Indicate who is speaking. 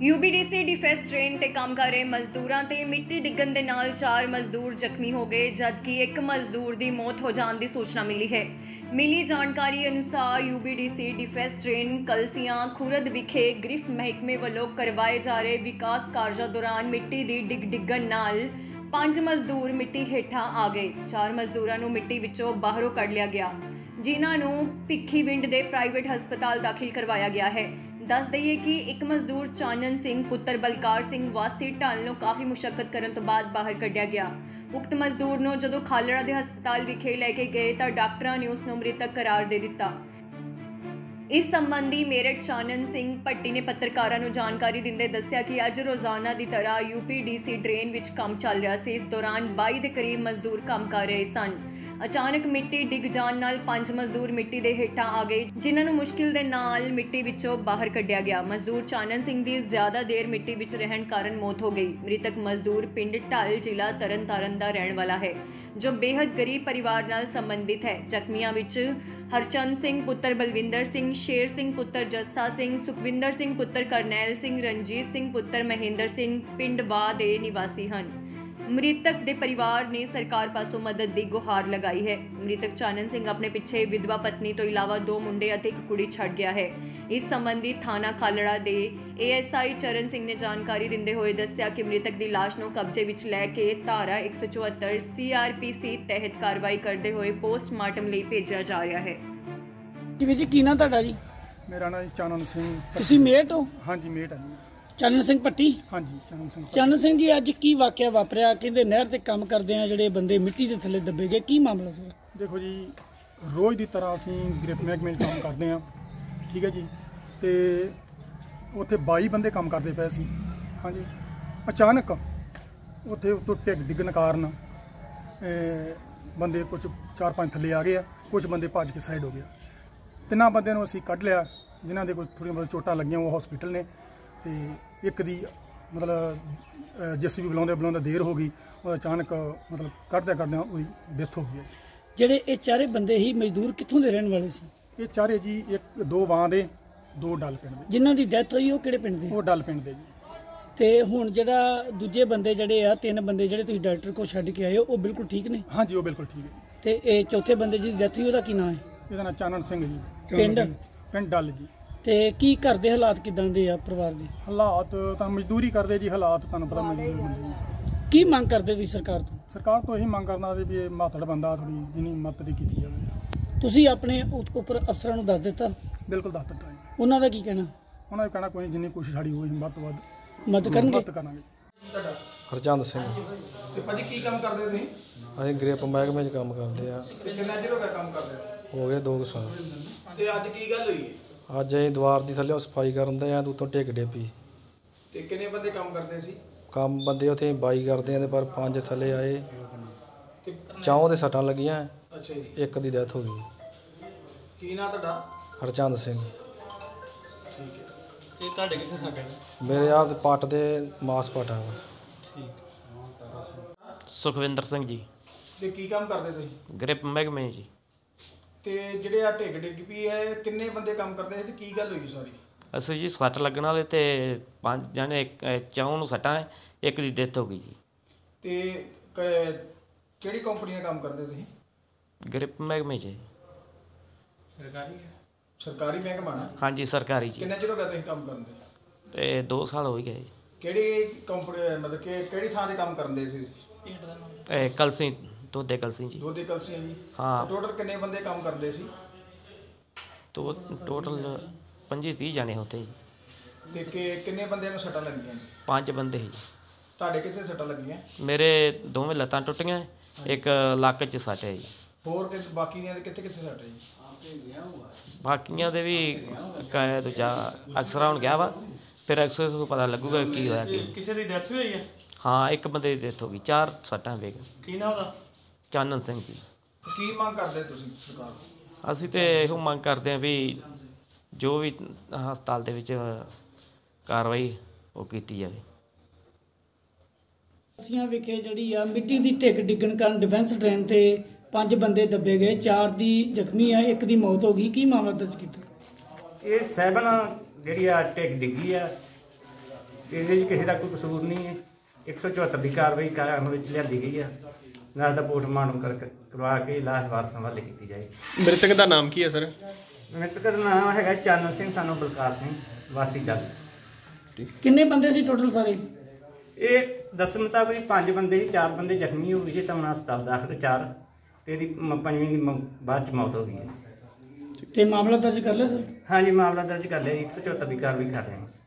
Speaker 1: UBDC defence train ते काम कर रहे मजदूरां ते मिट्टी डिग्गन दे नाल 4 मजदूर जख्मी हो गए, जबकि एक मजदूर दी मौत हो जाने की सूचना मिली है। मिली जानकारी अनुसार UBDC defence train Kalsian Khurd विखे ग्रिफ महकमे वालों करवाए जा रहे विकास कार्यां दौरान मिट्टी दी डिग्गन नाल 5 मजदूर मिट्टी हेठां आ गए। 4 मजदूरां नूं मिट्टी विचों बाहरों कढ लिया गया, जिन्हां नूं भिखीविंड दे प्राइवेट हस्पताल दाखिल करवाया गया है। दस दईए कि एक मजदूर चानन सिंह पुत्र बलकार सिंह वासी ढाल नूं काफ़ी मुशक्कत करन तो बाद बाहर कढ़िया गया। उक्त मजदूर नूं जदों खालड़ा दे हस्पताल विखे लैके गए तां डॉक्टरां ने उसनूं मृतक करार दे दिता। इस संबंधी मेरठ चानन सिंह भट्टी ने पत्रकारां नूं जानकारी दिंदे दस्सिया कि अज रोजाना की तरह UPDC ड्रेन विच काम चल रहा सी। इस दौरान 22 के करीब मजदूर काम कर रहे सन। अचानक मिट्टी डिग जाण नाल 5 मजदूर मिट्टी दे हेठां आ गए, जिन्हां नूं मुश्किल दे नाल मिट्टी विचों बाहर कढ़िया गया। मजदूर चानन सिंह दी ज्यादा देर मिट्टी विच रहण कारण मौत हो गई। मृतक मजदूर पिंड ढाल जिला तरन तारण दा रहण वाला है, जो बेहद गरीब परिवार नाल संबंधित है। जख्मियां विच हरचंद सिंह पुत्र बलविंदर सिंह, शेर सिंह पुत्र जस्सा सिंह, सुखविंदर सिंह पुत्र करनैल सिंह, रणजीत सिंह पुत्र महेंद्र सिंह पिंड वाह दे निवासी हैं। मृतक दे परिवार ने सरकार पासों मदद की गुहार लगाई है। मृतक चानन सिंह अपने पिछे विधवा पत्नी तो इलावा 2 मुंडे और एक कुड़ी छड़ गया है। इस संबंधी थाना खालड़ा दे ASI चरण सिंह ने जानकारी दिंदे होए दस्सिया कि मृतक की लाश नूं कब्जे विच लैके धारा 174 CRPC तहत कार्रवाई करते हुए पोस्टमार्टम ਲਈ भेजा जा रहा है।
Speaker 2: जी की नाम तुहाडा जी?
Speaker 3: मेरा नाम चानन सिंह।
Speaker 2: तुसीं मेट हो?
Speaker 3: हाँ जी मेट है जी।
Speaker 2: चानन सिंह भट्टी?
Speaker 3: हाँ जी चानन सिंह।
Speaker 2: चानन सिंह जी अज की वाकया वापरिया? कहते नहर ते काम करदे आ ਜਿਹੜੇ ਬੰਦੇ ਮਿੱਟੀ ਦੇ ਥੱਲੇ ਦੱਬੇ ਗਏ, ਕੀ ਮਾਮਲਾ ਸੀ?
Speaker 3: देखो जी रोज़ की तरह ਅਸੀਂ ਗ੍ਰਿਫ ਮਹਿਕਮੇ 'ਚ ਕੰਮ ਕਰਦੇ ਹਾਂ, ठीक है जी। ਤੇ ਉੱਥੇ 22 ਬੰਦੇ ਕੰਮ ਕਰਦੇ ਪਏ ਸੀ। हाँ जी अचानक ਉੱਥੇ ਉੱਤੋਂ ਢਿੱਗ ਡਿੱਗਣ ਕਾਰਨ ਬੰਦੇ ਕੁਝ 4-5 ਥੱਲੇ ਆ ਗਏ ਆ, ਕੁਝ ਬੰਦੇ ਭੱਜ ਕੇ ਸਾਈਡ ਹੋ ਗਏ। 3 ਬੰਦਿਆਂ ਨੂੰ ਅਸੀਂ ਕੱਢ ਲਿਆ, ਜਿਨ੍ਹਾਂ ਦੇ ਕੋਈ ਥੋੜ੍ਹੀਆਂ ਬਹੁਤ ਚੋਟਾਂ ਲੱਗੀਆਂ ਉਹ ਹਸਪੀਟਲ ਨੇ। ਤੇ ਇੱਕ ਦੀ मतलब JCB ਬੁਲਾਉਂਦੇ ਦੇਰ ਹੋ ਗਈ, ਉਹ ਅਚਾਨਕ मतलब ਕਰਦਿਆਂ ਉਹਦੀ ਡੈਥ ਹੋ ਗਈ।
Speaker 2: ਜਿਹੜੇ ਇਹ ਚਾਰੇ ਬੰਦੇ ਹੀ ਮਜ਼ਦੂਰ ਕਿੱਥੋਂ ਦੇ ਰਹਿਣ ਵਾਲੇ ਸੀ?
Speaker 3: ਇਹ ਚਾਰੇ ਜੀ 2 ਵਾਂ ਦੇ 2 ਡੱਲ ਪਿੰਡ ਦੇ।
Speaker 2: ਜਿਨ੍ਹਾਂ ਦੀ ਡੈਥ ਹੋਈ ਉਹ ਕਿਹੜੇ ਪਿੰਡ ਦੇ?
Speaker 3: ਉਹ ਡੱਲ ਪਿੰਡ ਦੇ ਜੀ।
Speaker 2: ਤੇ ਹੁਣ ਜਿਹੜਾ ਦੂਜੇ ਬੰਦੇ ਜਿਹੜੇ ਆ 3 ਬੰਦੇ ਜਿਹੜੇ ਤੁਸੀਂ ਡਾਕਟਰ ਕੋਲ ਛੱਡ ਕੇ ਆਏ ਹੋ, ਉਹ ਬਿਲਕੁਲ ਠੀਕ ਨੇ?
Speaker 3: हाँ जी वो बिल्कुल ठीक है।
Speaker 2: ਤੇ ਇਹ ਚੌਥੇ ਬੰਦੇ ਜਿਹਦੀ ਡੈਥ ਹੋਈ ਉਹਦਾ ਕੀ ਨਾਮ ਹੈ?
Speaker 3: ਇਹਦਾ ਨਾਮ ਚਾਨਣ ਸਿੰਘ ਜੀ। ਪਿੰਡ ਡੱਲ ਜੀ।
Speaker 2: ਤੇ ਕੀ ਘਰ ਦੇ ਹਾਲਾਤ ਕਿਦਾਂ ਦੇ ਆ ਪਰਿਵਾਰ ਦੇ?
Speaker 3: ਹਾਲਾਤ ਤਾਂ ਮਜ਼ਦੂਰੀ ਕਰਦੇ ਜੀ, ਹਾਲਾਤ ਤੁਹਾਨੂੰ ਪਤਾ ਮਜ਼ਦੂਰ ਬੰਦੇ ਜੀ।
Speaker 2: ਕੀ ਮੰਗ ਕਰਦੇ ਤੁਸੀਂ ਸਰਕਾਰ ਤੋਂ?
Speaker 3: ਸਰਕਾਰ ਤੋਂ ਇਹੀ ਮੰਗ ਕਰਨਾ ਵੀ ਇਹ ਮਾਤੜ ਬੰਦਾ ਥੋੜੀ ਜਿੰਨੀ ਮਦਦ ਕੀਤੀ ਜਾਵੇ।
Speaker 2: ਤੁਸੀਂ ਆਪਣੇ ਉੱਪਰ ਅਫਸਰਾਂ ਨੂੰ ਦੱਸ ਦਿੱਤਾ?
Speaker 3: ਬਿਲਕੁਲ ਦੱਸ ਦਿੱਤਾ ਜੀ।
Speaker 2: ਉਹਨਾਂ ਦਾ ਕੀ ਕਹਿਣਾ?
Speaker 3: ਉਹਨਾਂ ਦਾ ਕਹਿਣਾ ਕੋਈ ਜਿੰਨੀ ਕੋਸ਼ਿਸ਼ ਸਾਡੀ ਹੋਈ ਵੱਧ ਤੋਂ ਵੱਧ
Speaker 2: ਮਦਦ ਕਰਨਗੇ।
Speaker 3: ਮਦਦ ਕਰਾਂਗੇ।
Speaker 4: ਹਰਚੰਦ ਸਿੰਘ।
Speaker 5: ਤੇ ਭਾਜੀ ਕੀ ਕੰਮ ਕਰਦੇ ਤੁਸੀਂ?
Speaker 4: ਅਸੀਂ ਗ੍ਰਿਪ ਮਹਿਕਮੇ 'ਚ ਕੰਮ ਕਰਦੇ ਆ।
Speaker 5: ਤੇ ਕਿੰਨਾ ਚਿਰ ਹੋ ਗਿਆ ਕੰਮ ਕਰਦੇ?
Speaker 4: ਹੋ ਗਏ 2 ਸਾਲ।
Speaker 5: ਤੇ ਅੱਜ ਕੀ ਗੱਲ ਹੋਈ ਹੈ?
Speaker 4: ਅੱਜ ਅਸੀਂ ਦੀਵਾਰ ਦੀ ਥੱਲੇ ਸਫਾਈ ਕਰਨ ਦੇ ਆ, ਉੱਤੋਂ ਢਿੱਗ ਡੇਪੀ।
Speaker 5: ਤੇ ਕਿੰਨੇ ਬੰਦੇ ਕੰਮ ਕਰਦੇ ਸੀ?
Speaker 4: ਕੰਮ ਬੰਦੇ ਉੱਥੇ 22 ਕਰਦੇ ਆ ਤੇ ਪਰ 5 ਥੱਲੇ ਆਏ,
Speaker 5: ਤੇ
Speaker 4: 4 ਦੇ ਸੱਟਾਂ ਲੱਗੀਆਂ,
Speaker 5: ਅੱਛਾ ਜੀ।
Speaker 4: ਇੱਕ ਦੀ ਡੈਥ ਹੋ ਗਈ।
Speaker 5: ਕੀ ਨਾਂ ਤੁਹਾਡਾ?
Speaker 4: ਹਰਚੰਦ ਸਿੰਘ।
Speaker 5: ਠੀਕ ਹੈ। ਇਹ ਤੁਹਾਡੇ ਕਿੱਥੇ ਸੱਟ ਹੈ?
Speaker 4: ਮੇਰੇ ਆਪ ਦੇ ਪੱਟ ਦੇ ਮਾਸ ਪੱਟ ਆ।
Speaker 6: ਸੁਖਵਿੰਦਰ ਸਿੰਘ ਜੀ।
Speaker 5: ਤੇ ਕੀ ਕੰਮ ਕਰਦੇ ਤੁਸੀਂ?
Speaker 6: ਗ੍ਰਿਪ ਮਹਿਕਮੇ ਜੀ।
Speaker 5: ਤੇ ਜਿਹੜੇ ਆ ਢਿੱਗ ਡਿੱਗ ਪਈ ਹੈ, ਕਿੰਨੇ ਬੰਦੇ ਕੰਮ ਕਰਦੇ ਸੀ ਤੇ ਕੀ ਗੱਲ ਹੋਈ ਸਾਰੀ?
Speaker 6: ਅਸੀਂ ਜੀ ਸੱਟ ਲੱਗਣ ਵਾਲੇ ਤੇ 5 ਜਣੇ, 4 ਨੂੰ ਸੱਟਾਂ, ਇੱਕ ਦੀ ਡੈਥ ਹੋ ਗਈ ਜੀ।
Speaker 5: ਤੇ ਕਿਹੜੀ ਕੰਪਨੀ ਨਾਲ ਕੰਮ ਕਰਦੇ ਤੁਸੀਂ?
Speaker 6: ਗ੍ਰਿਪ ਮਹਿਕਮੇ 'ਚ।
Speaker 5: ਸਰਕਾਰੀ ਮਹਿਕਮਾ ਨਾ?
Speaker 6: ਹਾਂਜੀ ਸਰਕਾਰੀ ਜੀ।
Speaker 5: ਕਿੰਨਾ ਚਿਰ ਹੋ ਗਿਆ ਤੁਸੀਂ ਕੰਮ ਕਰਦੇ?
Speaker 6: ਤੇ 2 ਸਾਲ ਹੋ ਹੀ ਗਏ।
Speaker 5: ਕਿਹੜੀ ਕੰਪਨੀ ਮਤਲਬ ਕਿ ਕਿਹੜੀ ਥਾਂ ਤੇ ਕੰਮ ਕਰਦੇ ਸੀ?
Speaker 6: ਕਲਸੀ, ਦੋਦੇ ਕਲਸੀ ਜੀ।
Speaker 5: ਦੋਦੇ ਕਲਸੀਆਂ ਜੀ।
Speaker 6: ਹਾਂ।
Speaker 5: ਟੋਟਲ ਕਿੰਨੇ ਬੰਦੇ ਕੰਮ ਕਰਦੇ ਸੀ?
Speaker 6: ਟੋਟਲ 25-30 ਜਾਣੇ ਹੁੰਦੇ ਜੀ।
Speaker 5: ਤੇ ਕਿੰਨੇ ਬੰਦਿਆਂ ਨੂੰ ਸੱਟਾਂ ਲੱਗੀਆਂ?
Speaker 6: 5 ਬੰਦੇ ਸੀ।
Speaker 5: ਤੁਹਾਡੇ ਕਿੱਥੇ ਸੱਟਾਂ ਲੱਗੀਆਂ?
Speaker 6: ਮੇਰੇ ਦੋਵੇਂ ਲੱਤਾਂ ਟੁੱਟੀਆਂ, ਇੱਕ ਲੱਕ 'ਚ ਸੱਟ ਹੈ ਜੀ।
Speaker 5: ਹੋਰ ਬਾਕੀ ਦੀਆਂ ਕਿੱਥੇ ਕਿੱਥੇ ਸੱਟ ਹੈ ਜੀ?
Speaker 6: ਬਾਕੀਆਂ ਦੇ ਵੀ ਦੂਜਾ ਅਕਸਰਾਂ ਹੁਣ ਗਿਆ ਵਾ, ਫਿਰ ਅਕਸਰ ਨੂੰ ਪਤਾ ਲੱਗੂਗਾ ਕੀ ਹੋਇਆ।
Speaker 7: ਕਿਸੇ ਦੀ ਡੈਥ ਹੋਈ ਹੈ?
Speaker 6: ਹਾਂ ਇੱਕ ਬੰਦੇ ਦੀ ਡੈਥ ਹੋ ਗਈ, 4 ਸੱਟਾਂ ਵੇਗ।
Speaker 7: ਕੀ ਨਾਮ ਉਹਦਾ?
Speaker 6: ਚਾਨਣ ਸਿੰਘ ਜੀ।
Speaker 5: ਕੀ ਮੰਗ ਕਰਦੇ ਤੁਸੀਂ ਸਰਕਾਰ ਤੋਂ?
Speaker 6: ਅਸੀਂ ਤੇ ਇਹੋ ਮੰਗ ਕਰਦੇ ਹਾਂ ਵੀ ਜੋ ਵੀ ਹਸਪਤਾਲ ਦੇ ਵਿੱਚ ਕਾਰਵਾਈ ਉਹ ਕੀਤੀ ਜਾਵੇ।
Speaker 2: ਅਸੀਂ ਵਿਖੇ ਜਿਹੜੀ ਆ ਮਿੱਟੀ ਦੀ ਢਿੱਗ ਡਿੱਗਣ ਕਾਰਨ ਡਿਫੈਂਸ ਟ੍ਰੇਨ ਤੇ 5 ਬੰਦੇ ਦੱਬੇ ਗਏ, 4 ਦੀ ਜ਼ਖਮੀ ਆ, ਇੱਕ ਦੀ ਮੌਤ ਹੋ ਗਈ। ਕੀ ਮਾਮਲਾ ਦਰਜ ਕੀਤਾ?
Speaker 8: ਇਹ 7 ਜਿਹੜੀ ਆ ਢਿੱਗ ਡਿੱਗੀ ਆ ਇਹਦੇ 'ਚ ਕਿਸੇ ਦਾ ਕੋਈ ਕਸੂਰ ਨਹੀਂ ਹੈ। 174 ਦੀ ਕਾਰਵਾਈ ਕਰਨ ਵਿੱਚ ਲਿਆਂਦੀ ਗਈ ਆ। ਨਾਲ ਦਾ ਪੋਸਟਮਾਰਟਮ ਕਰਵਾ ਕੇ ਲਾਸ਼ ਵਾਰਸਾਂ ਹਵਾਲੇ ਕੀਤੀ ਜਾਏ।
Speaker 9: ਮ੍ਰਿਤਕ ਦਾ ਨਾਮ ਕੀ ਹੈ ਸਰ?
Speaker 8: ਮ੍ਰਿਤਕ ਦਾ ਨਾਮ ਹੈਗਾ ਚਰਨ ਸਿੰਘ ਸਾਨੂੰ ਬਲਕਾਰ ਸਿੰਘ ਵਾਸੀ ਜੱਸ।
Speaker 2: ਕਿੰਨੇ ਬੰਦੇ ਸੀ ਟੋਟਲ ਸਾਰੇ?
Speaker 8: ਇਹ ਦੱਸਣ ਮੁਤਾਬਕ 5 ਬੰਦੇ ਸੀ, 4 ਬੰਦੇ ਜ਼ਖਮੀ ਹੋ ਗਏ ਜੀ, ਤਾਂ ਹੁਣ ਹਸਪਤਾਲ ਦਾਖਲ 4 ਤੇ ਇਹਦੀ ਪੰਜਵੀਂ ਦੀ ਬਾਅਦ ਚ ਮੌਤ ਹੋ ਗਈ ਹੈ।
Speaker 2: ਤੇ ਮਾਮਲਾ ਦਰਜ ਕਰ ਲਿਆ ਸਰ?
Speaker 8: ਹਾਂਜੀ ਮਾਮਲਾ ਦਰਜ ਕਰ ਲਿਆ ਜੀ। 174 ਦੀ ਕਾਰਵਾਈ ਕਰ ਰਹੇ ਹਾਂ।